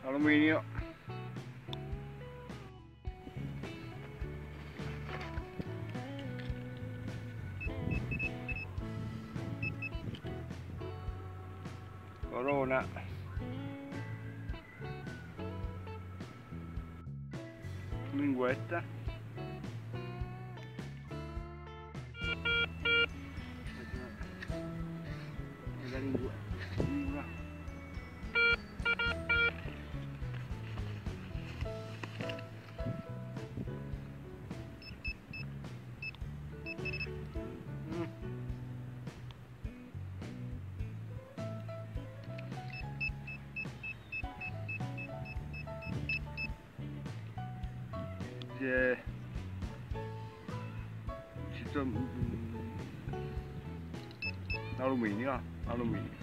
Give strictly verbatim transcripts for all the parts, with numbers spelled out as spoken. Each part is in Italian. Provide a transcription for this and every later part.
alluminio. Corona. Linguetta. La lingua. lingua. Mm. Si è... ci sono... alluminio, ah, alluminio.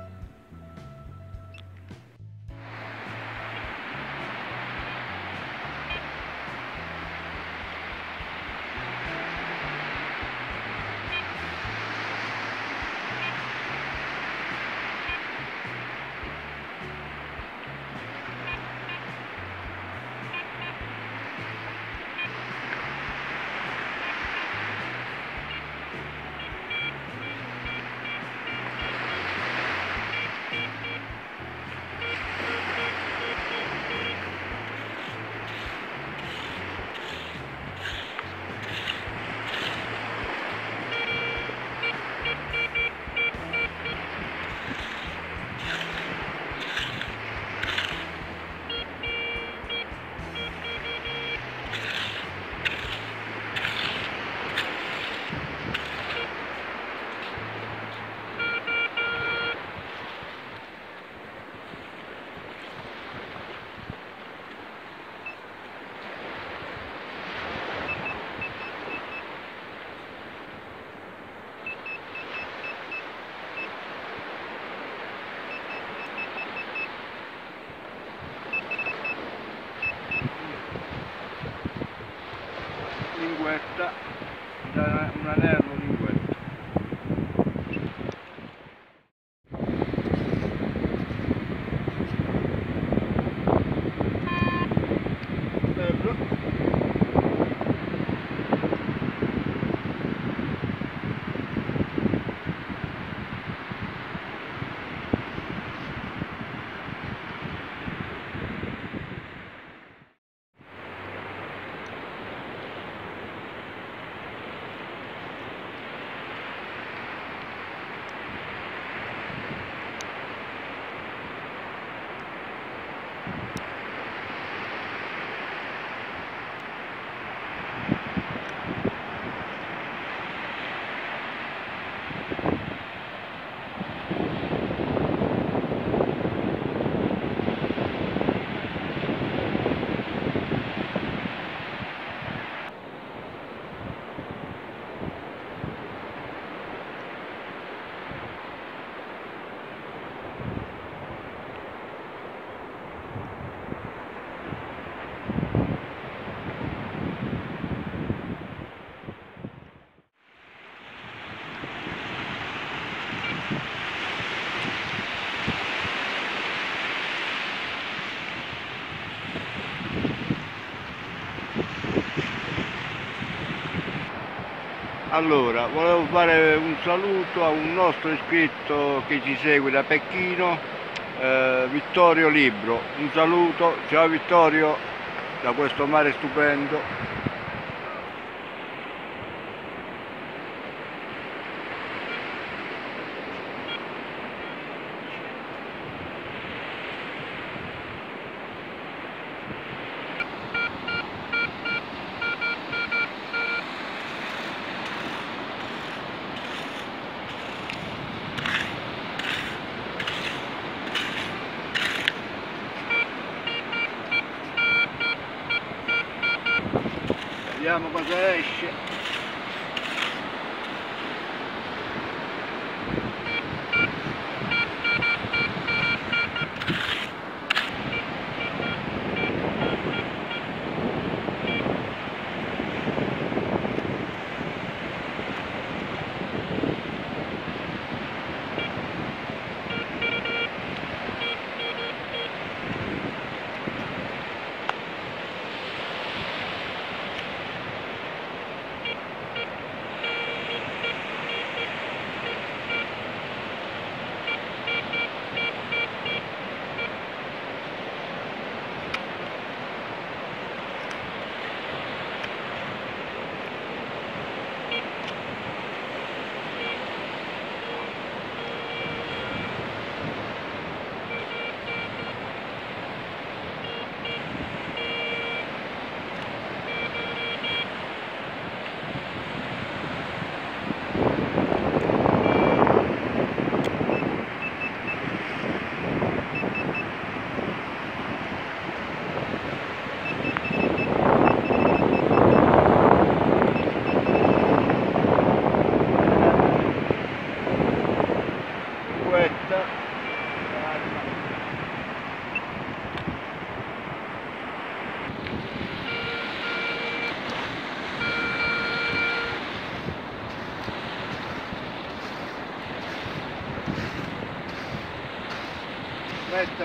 Linguetta, un anello linguetta. Bello. Allora, volevo fare un saluto a un nostro iscritto che ci segue da Pechino, eh, Vittorio Libro. Un saluto, ciao Vittorio, da questo mare stupendo. Vediamo cosa esce.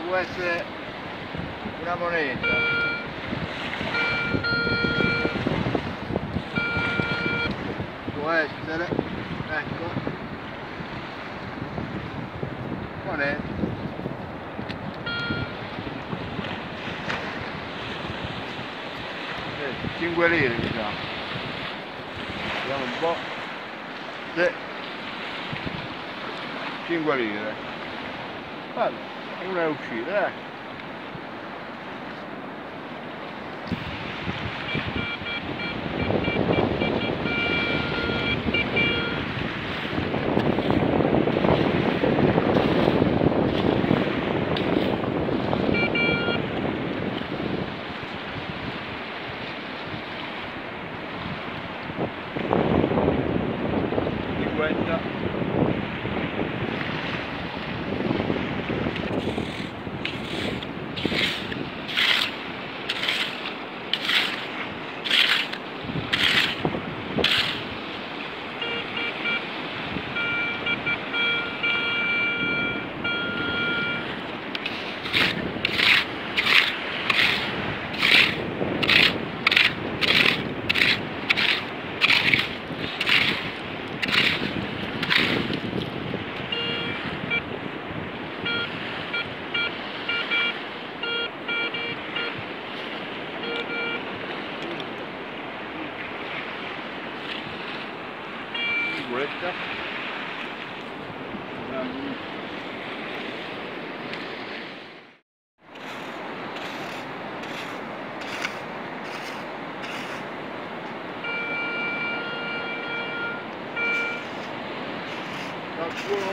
può essere una moneta. Può essere, ecco, moneta. cinque lire diciamo. Vediamo un po'. Sì. cinque lire. Allora, una è uscita, eh. cinquanta. Questa qualcuno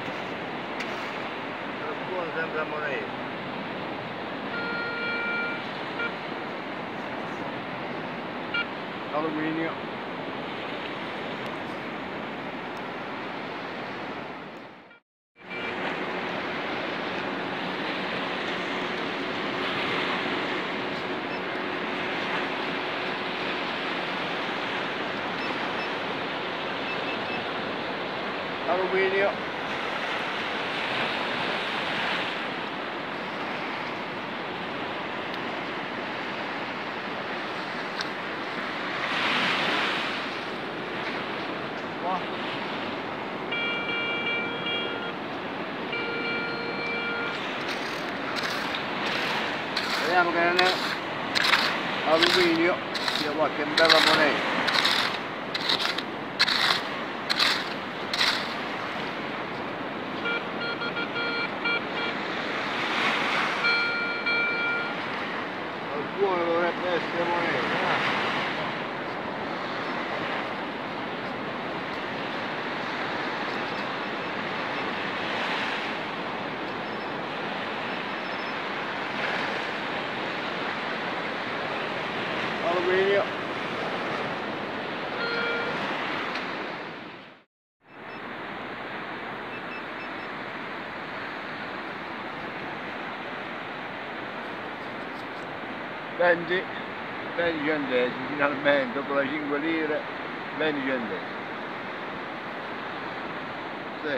qualcuno sembra moneta. Alluminio. Alluminio. Qua. Vediamo che non è alluminio, sia qualche bella moneta. Qualcuno dovrebbe essere moneta, eh? Alluminio. venti, venti centesimi, finalmente, dopo le cinque lire, venti centesimi. Sì.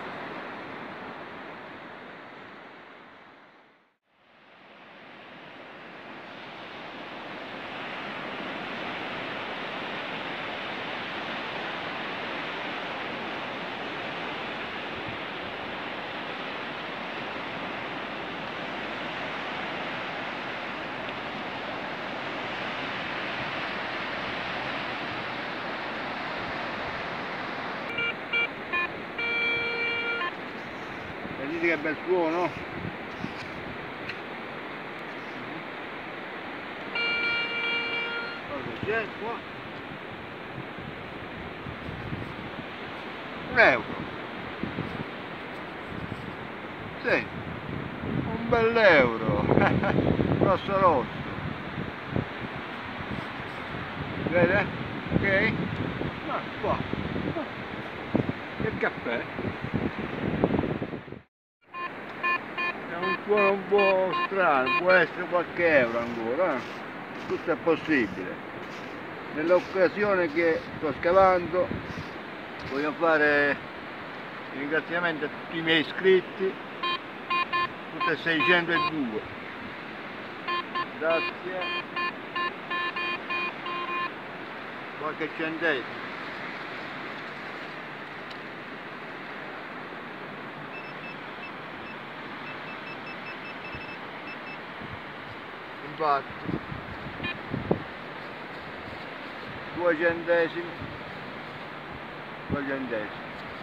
Vedete che bel suono? Cosa c'è qua? Un euro. Sì, un bel euro. Rosso rosso. Vede? Ok? Ma qua. Il caffè. Un suono un po' strano, può essere qualche euro ancora, eh? Tutto è possibile. Nell'occasione che sto scavando voglio fare un ringraziamento a tutti i miei iscritti tutte seicentodue. Grazie. Qualche centesimo. Infatti due centesimi, due centesimi.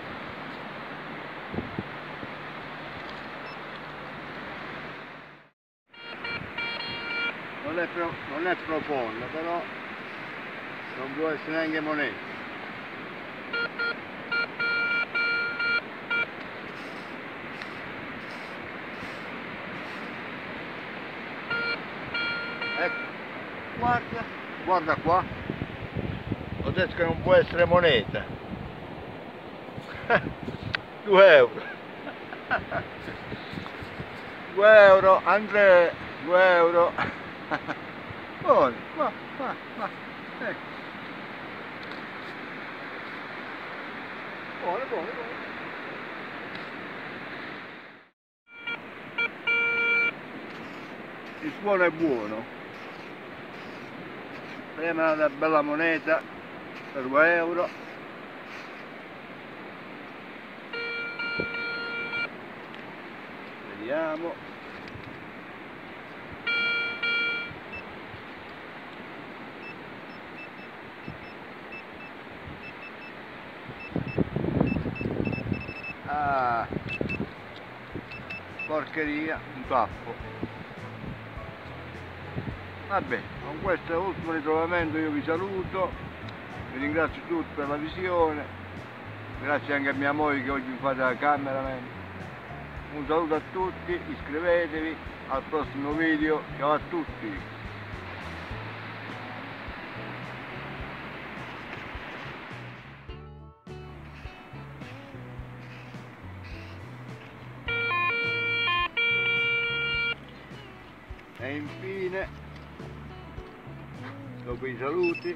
Non è, pro, non è profonda, però non può essere neanche moneta. Ecco, guarda, guarda qua. Ho detto che non può essere moneta. due euro. due euro, Andrea, due euro. Buono, ma, ma, ma, ecco. Buono, buono, buono. Il suono è buono. Prima una bella moneta per due euro. Vediamo. Ah, porcheria, un tappo. Vabbè, con questo ultimo ritrovamento io vi saluto, vi ringrazio tutti per la visione, grazie anche a mia moglie che oggi mi fa da cameraman. Un saluto a tutti, iscrivetevi, al prossimo video, ciao a tutti! E infine, dopo i saluti,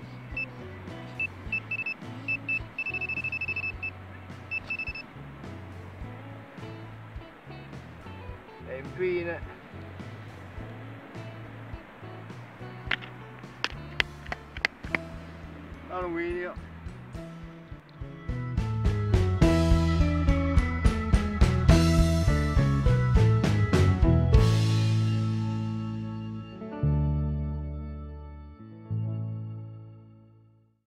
e infine, alluminio.